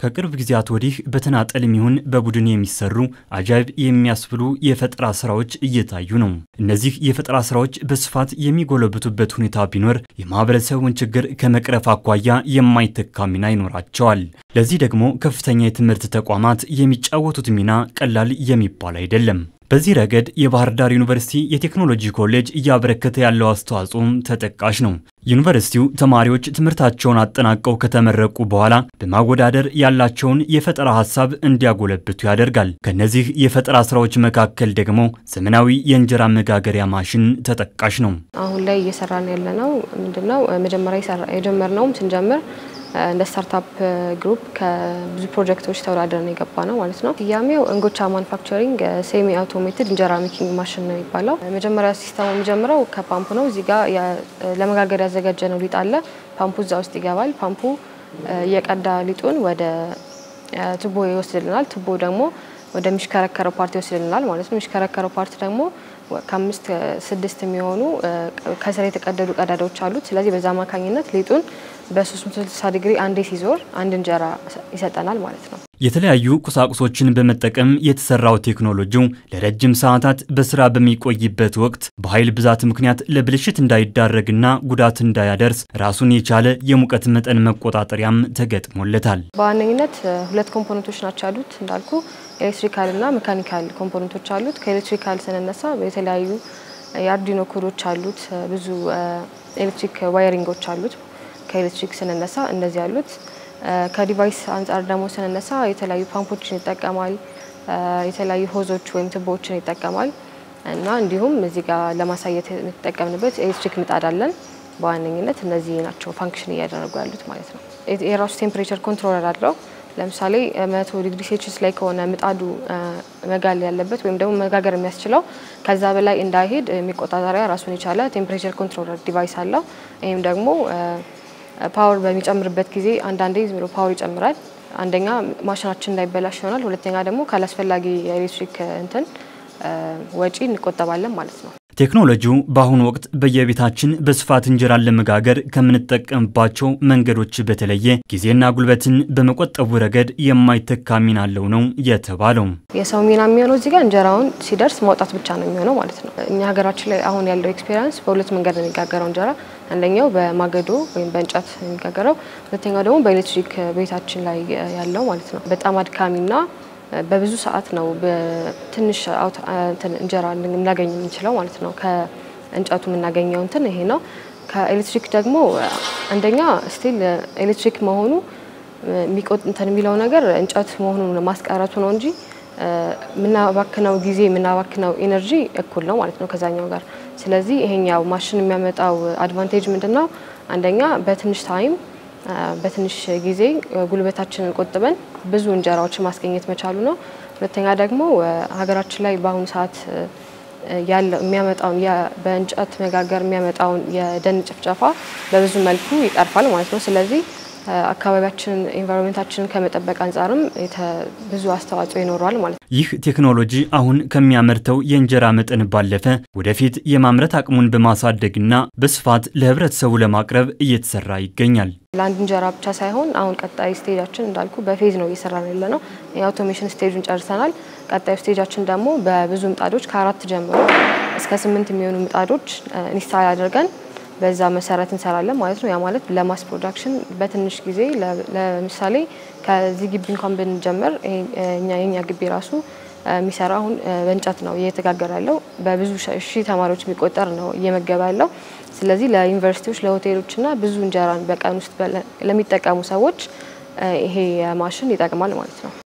ከቅርብ ጊዜያት ወዲህ በተናጠልም ይሁን በቡድን የሚሰሩ አጃይብ የሚያስብሉ የፈጠራ ስራዎች እየታዩ ነው። እነዚህ የፈጠራ ስራዎች በስፋት የሚጎለብቱበት ሁኔታ ቢኖር የማህበረሰቡን ችግር ከመቅረፍ አኳያ የማይተካ ሚና ይኖራቸዋል። ለዚህ ደግሞ ከፍተኛ የትምህርት ተቋማት የሚጫወቱት ሚና ቀላል የሚባል አይደለም። በዚህ ረገድ የባህር ዳር ዩኒቨርሲቲ የቴክኖሎጂ ኮሌጅ እያበረከተ ያለው አስተዋጽኦም ተጠቃሽ ነው። ዩኒቨርሲቲው ተማሪዎች ትምህርታቸውን አጠናቀው ከተመረቁ በኋላ በማወዳደር ያላቸውን የፈጠራ ሐሳብ እንዲያጎለብቱ ያደርጋል። ከነዚህ የፈጠራ ስራዎች መካከል ደግሞ ዘመናዊ የእንጀራ መጋገሪያ ማሽን ተጠቃሽ ነው። አሁን ላይ እየሰራን ያለነው ምንድነው? መጀመሪያ የጀመርነው ስንጀምር እንደ ስታርታፕ ግሩፕ ከብዙ ፕሮጀክቶች ተወዳድረን የገባነው ማለት ነው። ያሚው እንጎቻ ማኑፋክቸሪንግ ሴሚ አውቶሜትድ እንጀራ ሜኪንግ ማሽን ነው የሚባለው። መጀመሪያ ሲስተሙ የሚጀምረው ከፓምፕ ነው። እዚህ ጋር ለመጋገር ያዘጋጀነው ሊጥ አለ። ፓምፑ እዛ ውስጥ ይገባል። ፓምፑ የቀዳ ሊጡን ወደ ቱቦ ይወስድልናል። ቱቦ ደግሞ ወደ ሚሽከረከረው ፓርት ይወስድልናል ማለት ነው። ሚሽከረከረው ፓርት ደግሞ ከ5 6 የሚሆኑ ከስር የተቀደዱ ቀዳዳዎች አሉት። ስለዚህ በዛ አማካኝነት ሊጡን በ360 ዲግሪ አንዴ ሲዞር አንድ እንጀራ ይሰጠናል ማለት ነው። የተለያዩ ቁሳቁሶችን በመጠቀም የተሰራው ቴክኖሎጂው ለረጅም ሰዓታት በስራ በሚቆይበት ወቅት በኃይል ብዛት ምክንያት ለብልሽት እንዳይዳረግና ጉዳት እንዳያደርስ ራሱን የቻለ የሙቀት መጠን መቆጣጠሪያም ተገጥሞለታል። በዋነኝነት ሁለት ኮምፖነንቶች ናቸው ያሉት እንዳልኩ ኤሌክትሪካል እና ሜካኒካል ኮምፖነንቶች አሉት። ከኤሌክትሪካል ስንነሳ የተለያዩ የአርዲኖ ኮዶች አሉት። ብዙ ኤሌክትሪክ ዋየሪንጎች አሉት። ከኤሌክትሪክ ስንነሳ እንደዚህ ያሉት ከዲቫይስ አንፃር ደግሞ ስንነሳ የተለያዩ ፓምፖችን ይጠቀማል። የተለያዩ ሆዞች ወይም ቱቦዎችን ይጠቀማል እና እንዲሁም እዚህ ጋር ለማሳየት የተጠቀምንበት ኤሌክትሪክ ምጣድ አለን። በዋነኝነት እነዚህ ናቸው ፋንክሽን እያደረጉ ያሉት ማለት ነው። የራሱ ቴምፕሬቸር ኮንትሮለር አለው። ለምሳሌ 100 ዲግሪ ሴልሺየስ ላይ ከሆነ ምጣዱ መጋል ያለበት ወይም ደግሞ መጋገር የሚያስችለው ከዛ በላይ እንዳይሄድ የሚቆጣጠሪያ ራሱን የቻለ ቴምፕሬቸር ኮንትሮለር ዲቫይስ አለው። ይሄም ደግሞ ፓወር በሚጨምርበት ጊዜ አንዳንዴ ዝም ፓወር ይጨምራል። አንደኛ ማሽናችን እንዳይበላሽ ይሆናል። ሁለተኛ ደግሞ ካላስፈላጊ የኤሌክትሪክ ወጪ እንቆጠባለን ማለት ነው። ቴክኖሎጂው በአሁኑ ወቅት በየቤታችን በስፋት እንጀራን ለመጋገር ከምንጠቀምባቸው መንገዶች በተለየ ጊዜና ጉልበትን በመቆጠቡ ረገድ የማይተካ ሚና አለው ነው የተባለው። የሰው ሚና የሚሆነው እዚህ ጋር እንጀራውን ሲደርስ ማውጣት ብቻ ነው የሚሆነው ማለት ነው። እኛ ሀገራችን ላይ አሁን ያለው ኤክስፒሪየንስ በሁለት መንገድ ነው የሚጋገረው እንጀራ። አንደኛው በማገዶ ወይም በእንጨት የሚጋገረው፣ ሁለተኛው ደግሞ በኤሌክትሪክ ቤታችን ላይ ያለው ማለት ነው። በጣም አድካሚና በብዙ ሰዓት ነው በትንሽ እንጀራ ልናገኝ የምንችለው ማለት ነው። ከእንጨቱ የምናገኘው ይሄ ነው። ከኤሌክትሪክ ደግሞ አንደኛ ስቲል ኤሌክትሪክ መሆኑ የሚለው ነገር እንጨት መሆኑን ማስቀረቱ ነው እንጂ ምናባክነው ጊዜ ምናባክነው ኢነርጂ እኩል ነው ማለት ነው ከዛኛው ጋር። ስለዚህ ይሄኛው ማሽን የሚያመጣው አድቫንቴጅ ምንድነው? አንደኛ በትንሽ ታይም በትንሽ ጊዜ ጉልበታችንን ቆጥበን ብዙ እንጀራዎችን ማስገኘት መቻሉ ነው። ሁለተኛ ደግሞ ሀገራችን ላይ በአሁኑ ሰዓት ያለው የሚያመጣው በእንጨት መጋገር የሚያመጣው የደን ጭፍጨፋ በብዙ መልኩ ይቀርፋል ማለት ነው። ስለዚህ አካባቢያችንን ኢንቫይሮንመንታችንን ከመጠበቅ አንፃርም ብዙ አስተዋጽኦ ይኖራል ማለት ነው። ይህ ቴክኖሎጂ አሁን ከሚያመርተው የእንጀራ መጠን ባለፈ ወደፊት የማምረት አቅሙን በማሳደግና በስፋት ለህብረተሰቡ ለማቅረብ እየተሰራ ይገኛል። ለአንድ እንጀራ ብቻ ሳይሆን አሁን ቀጣይ ስቴጃችን እንዳልኩ በፌዝ ነው እየሰራን ያለነው። የአውቶሜሽን ስቴጁን ጨርሰናል። ቀጣይ ስቴጃችን ደግሞ በብዙ ምጣዶች ከ4 ጀምሮ እስከ 8 የሚሆኑ ምጣዶች ኢንስታል አድርገን በዛ መሰረት እንሰራለን ማለት ነው። ያ ማለት ለማስ ፕሮዳክሽን በትንሽ ጊዜ ለምሳሌ ከዚህ ግቢ እንኳን ብንጀምር የኛ ግቢ ራሱ የሚሰራው አሁን በእንጨት ነው እየተጋገረ ያለው። በብዙ ሺህ ተማሪዎች የሚቆጠር ነው እየመገበ ያለው። ስለዚህ ለዩኒቨርሲቲዎች ለሆቴሎችና ብዙ እንጀራን በቀን ውስጥ ለሚጠቀሙ ሰዎች ይሄ ማሽን ይጠቅማል ማለት ነው።